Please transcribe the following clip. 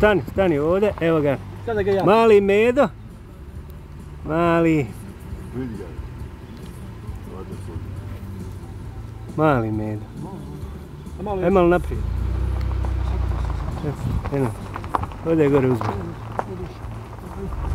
stani ovdje, evo ga. Sada ga ja. Mali Medo. Mali. Vidi ga. Mali Medo. Malo Aj malo naprijed. Eno. Ovdje gore uzme.